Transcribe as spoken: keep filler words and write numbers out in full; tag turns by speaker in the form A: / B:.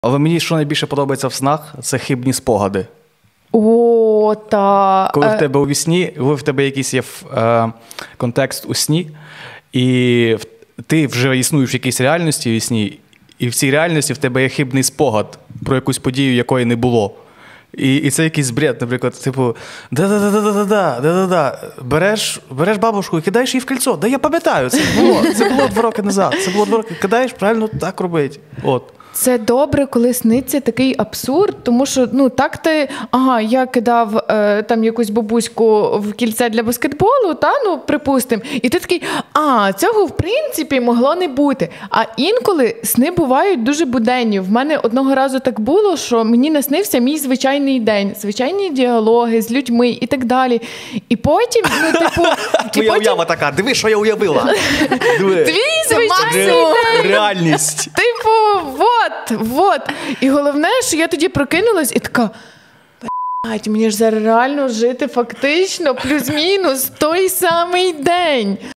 A: Але мені, що найбільше подобається в снах, це хибні спогади.
B: О, та...
A: Коли в тебе у вісні, коли в тебе якийсь є е, контекст у сні, і ти вже існуєш в якійсь реальності у сні, і в цій реальності в тебе є хибний спогад про якусь подію, якої не було. І, і це якийсь бред, наприклад, типу, да-да-да-да-да-да, да-да-да, береш, береш бабушку і кидаєш її в кільцо. Да я пам'ятаю, це було, це було два роки назад, це було два роки, кидаєш, правильно так робить. От.
B: Це добре, коли сниться такий абсурд, тому що, ну, так ти, ага, я кидав е, там якусь бабуську в кільце для баскетболу, та, ну, припустимо, і ти такий, а, цього, в принципі, могло не бути. А інколи сни бувають дуже буденні. В мене одного разу так було, що мені наснився мій звичайний день, звичайні діалоги з людьми і так далі. І потім, ну, типу...
A: Твоя
B: потім...
A: уява така, диви, що я уявила.
B: Твій звичайний день.
A: Реальність.
B: Типу, вот, вот. І головне, що я тоді прокинулась і така, блядь, мені ж зараз реально жити фактично плюс-мінус той самий день.